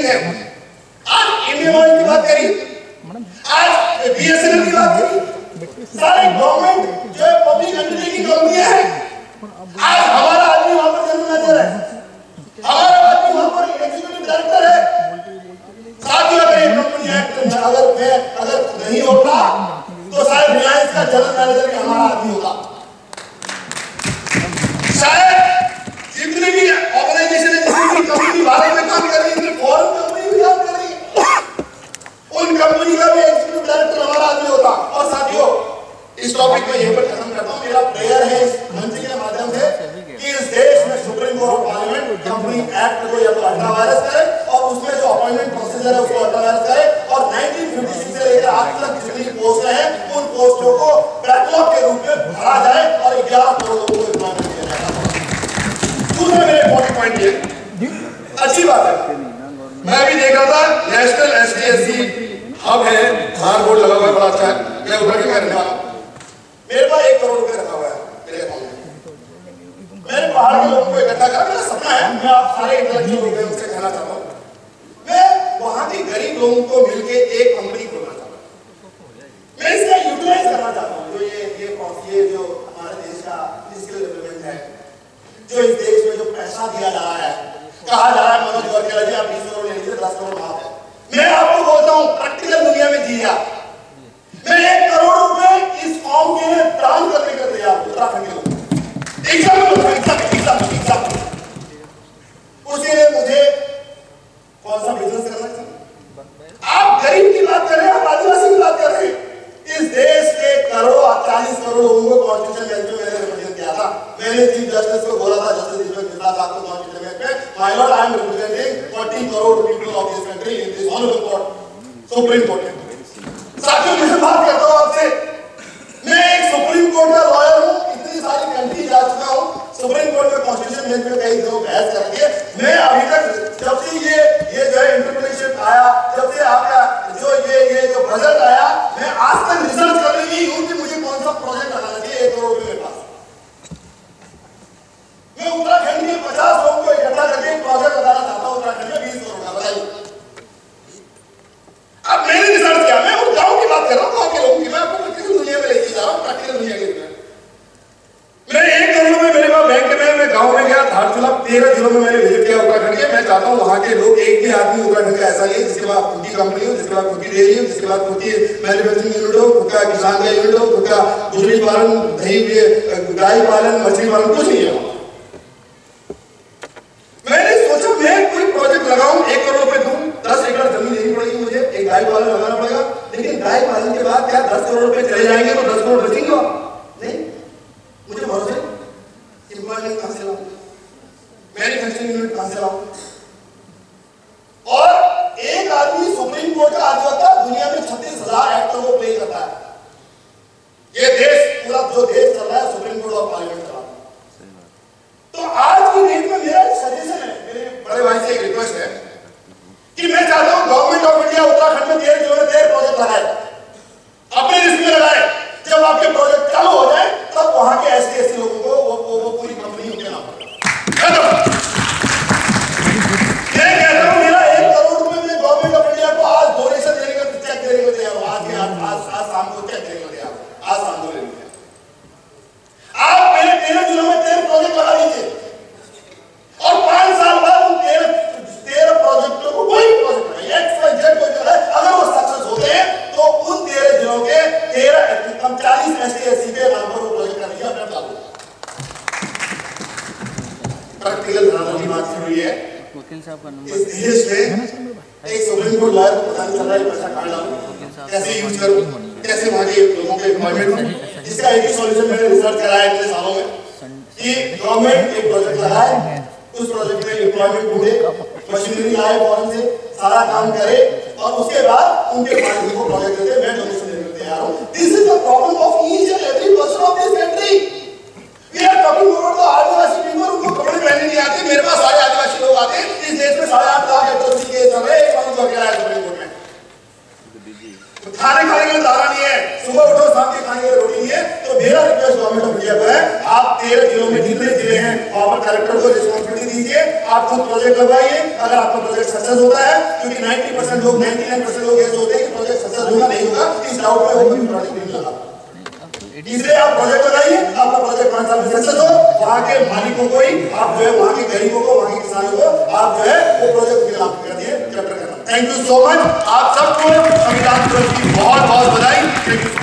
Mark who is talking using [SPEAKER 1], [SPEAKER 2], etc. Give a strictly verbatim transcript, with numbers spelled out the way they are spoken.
[SPEAKER 1] है। आज Indian oil की बात करी, आज बीएसएनएल की बात करी, सारे गवर्नमेंट जो है पब्लिक अंडरटेकिंग कंपनियां हैं। आज हमारा आदमी वहां पर जनरल मैनेजर है, हमारा आदमी वहां पर एग्जीक्यूटिव डायरेक्टर है। साथियों, अगर ये कंपनी एक्ट अगर मैं अगर नहीं होता तो शायद रिलायंस का जनरल मैनेजर भी हमारा आदमी होता। शायद जितने भी ऑर्गेनाइजेशन है, जितनी भी कंपनी भारत में काम कर रही है, फॉरेन कंपनी भी काम कर रही है, उन कंपनी का भी एग्जीक्यूटिव डायरेक्टर हमारा आदमी होता। और साथियों, इस टॉपिक को यहीं पर खत्म करता हूं। मेरा प्रेयर है इस मंच के माध्यम से कि इस देश में supreme court of parliament company act को या तो अल्ट्रा वायरस करे और उसमें जो अपॉइंटमेंट प्रोसीजर है उसको अल्ट्रा वायरस करे और नाइनटीन फिफ्टी सिक्स से लेकर आज तक जितनी पोस्ट हैं उन पोस्टों को बैकलॉग के रूप में भरा जाए और ग्यारह करोड़ लोगों को एम्प्लॉयमेंट दिया जाए। दूसरा मेरे इंपॉर्टेंट पॉइंट ये अच्छी बात है, मैं अभी देख रहा था national S T S C hub है, बाहर बोर्ड लगा हुआ है, बड़ा अच्छा है, मैं उधर के रहने वाला, मेरे पास एक करोड़ रुपए रखा हुआ है मेरे अकाउंट में। मैंने पहाड़ के लोगों को इकट्ठा करा, मेरा सपना है, मैं आप सारे इंटेलेक्चुअल लोग हैं उनसे कहना चाहता हूँ, मैं वहां के गरीब लोगों को मिलके एक कंपनी खोलना चाहता हूँ। मैं इसका यूटिलाइज करना चाहता हूँ जो ये ये ये जो हमारे देश का फिजिकल डेवलपमेंट है, जो इस देश में जो पैसा दिया जा रहा है, कहा जा रहा है मनोज गौरकेला जी आप बीस करोड़ ले लीजिए, दस करोड़ माफ है। मैं आपको बोलता हूँ प्रैक्टिकल दुनिया में जिया, मैं एक करोड़ रुपए इस फॉर्म के लिए दान करने के तैयार हूं उत्तराखंड के लोग। एग्जाम्पल एग्जाम्पल एग्जाम्पल एग्जाम्पल उसके लिए मुझे कौन सा बिजनेस करना चाहिए? आप गरीब की बात कर रहे हैं, आप आदिवासी की बात कर रहे हैं। इस देश के करोड़ चालीस करोड़ लोगों को कॉन्स्टिट्यूशन बेंच में मैंने रिप्रेजेंट किया था। मैंने चीफ जस्टिस को बोला था, जस्टिस दीपक मिश्रा साहब को कॉन्स्टिट्यूशन बेंच में, my lord I am representing forty crore people of this country in this honourable court, supreme court. साथियों, मैं बात करता हूं आपसे, मैं एक सुप्रीम कोर्ट का लॉयर हूं, इतनी सारी कंट्री जा चुका हूं, सुप्रीम कोर्ट में कॉन्स्टिट्यूशन बेंच में कई दिनों बहस करके मैं अभी तक जब से ये ये जो है इंटरप्रिटेशन आया, जब से आपका जो ये ये जो बजट आया, मैं आज तक रिसर्च करने की हूं कि मुझे कौन सा प्रोजेक्ट लगाना चाहिए। एक करोड़ रुपए मेरे पास, मैं उत्तराखंड के पचास लोगों को इकट्ठा करके एक प्रोजेक्ट लगाना चाहता हूं उत्तराखंड में बीस करोड़ का। बताइए, अब मैंने रिसर्च किया, मैं उस गांव की बात कर रहा हूं, गांव के लोगों की, मैं आपको प्रैक्टिकल दुनिया में लेके जा रहा हूं, प्रैक्टिकल दुनिया के लिए। मैंने एक करोड़ में मेरे पास बैंक में, मैं गांव में गया, धारचूला तेरह जिलों में मैंने विजिट किया उत्तराखंड के। मैं चाहता हूं वहां के लोग, एक भी आदमी उत्तराखंड का ऐसा नहीं जिसके पास खुद की कंपनी हो, जिसके पास खुद की डेयरी हो, जिसके पास खुद की मैन्युफैक्चरिंग यूनिट हो, खुद का किसान का यूनिट हो, खुद का मुर्गी पालन, दही गाय पालन, मछली पालन, कुछ नहीं है। मैंने सोचा मैं कोई प्रोजेक्ट लगाऊं, एक करोड़ रुपए दूं, दस एकड़ जमीन लेनी पड़ेगी मुझे, एक गाय पालन लगाना पड़ेगा, लेकिन गाय पालन के बाद क्या दस करोड़ रुपए चले जाएंगे तो दस करोड़ बचेंगे? नहीं, मुझे भरोसा है, एम्प्लॉयमेंट कहां से लाऊं, मैन्युफैक्चरिंग यूनिट कहां से लाऊं? और एक आदमी सुप्रीम कोर्ट का अधिवक्ता दुनिया में छत्तीस हजार एक्टों को प्ले करता है। ये देश, पूरा जो देश चल रहा है सुप्रीम कोर्ट ऑफ पार्लियामेंट चला रहा है। तो आज की डेट में मेरा एक सजेशन है, मेरे बड़े भाई से एक रिक्वेस्ट है कि मैं चाहता हूं गवर्नमेंट ऑफ इंडिया उत्तराखंड में तेरह जिलों में तेरह प्रोजेक्ट लगाए, अपने रिस्क में लगाए। जब आपके प्रोजेक्ट चालू हो जाए तब वहां के एस टी एस सी लोगों को वो, वो, वो पूरी कंपनी उनके नाम पर। मैं कहता हूं मेरा एक करोड़ रुपए में गवर्नमेंट ऑफ इंडिया को आज डोनेशन देने का चेक देने को तैयार हूं, आज आज आज शाम को चेक देने को तैयार हूं, आज शाम को लेने आप मेरे तेरह जिलों में तेरह प्रोजेक्ट लगा दीजिए और पांच साल बाद उन तेरह तेरह प्रोजेक्टों को कोई प्रोजेक्ट नहीं, एक्स वाई जेड कोई है, अगर वो सक्सेस होते हैं तो उन तेरह जिलों के तेरह कम चालीस एस टी एस सी के नाम पर वो प्रोजेक्ट करेंगे अपने लागू। प्रैक्टिकल ध्यान की बात हुई है, वकील साहब का नंबर इस देश में एक सुप्रीम कोर्ट लॉयर को पता नहीं चल रहा है पैसा कहां डालूं, कैसे यूज करूं, कैसे वहां के लोगों के एम्प्लॉयमेंट, जिसका एक ही सॉल्यूशन मैंने रिसर्च कराया इतने सालों में कि गवर्नमेंट एक प्रोजेक्ट लगाए, उस प्रोजेक्ट में एम्प्लॉयमेंट ढूंढे, मशीनरी लाए फॉरेन से, सारा काम करे और उसके बाद उनके मालिक को प्रोजेक्ट देते। मैं डोनेशन देने को तैयार हूं। This is the problem of each and every person of this country. We are talking about the adivasi people, उनको कपड़े पहनने नहीं आते। मेरे पास सारे आदिवासी लोग आते हैं। इस देश में साढ़े आठ लाख एट्रोसिटी केस चल रहे हैं, एक मनोज गौरकेला है सुप्रीम कोर्ट में। खाने खाने के लिए दाना नहीं है, सुबह उठो शाम के खाने के लिए रोटी नहीं है। तो मेरा रिक्वेस्ट गवर्नमेंट ऑफ इंडिया को है, आप तेरह जिलों में जितने जिले हैं वहां पर कलेक्टर को रिस्पॉन्सिबिलिटी लीजिए, आप खुद प्रोजेक्ट लगवाइए। अगर आपका प्रोजेक्ट सक्सेस होता है, क्योंकि नब्बे परसेंट लोग निन्यानवे परसेंट लोग ये सोचते हैं कि प्रोजेक्ट सक्सेस होगा नहीं होगा, इस डाउट में वो भी प्रोजेक्ट नहीं लगा। इसलिए आप प्रोजेक्ट लगाइए, आपका प्रोजेक्ट पांच साल में सक्सेस हो, वहां के मालिकों को ही आप जो है, वहां के गरीबों को, वहां के किसानों को आप जो है वो प्रोजेक्ट के खिलाफ कर दिए चैप्टर करना। थैंक यू सो मच, आप सबको संविधान दिवस की बहुत बहुत बधाई। Thank you.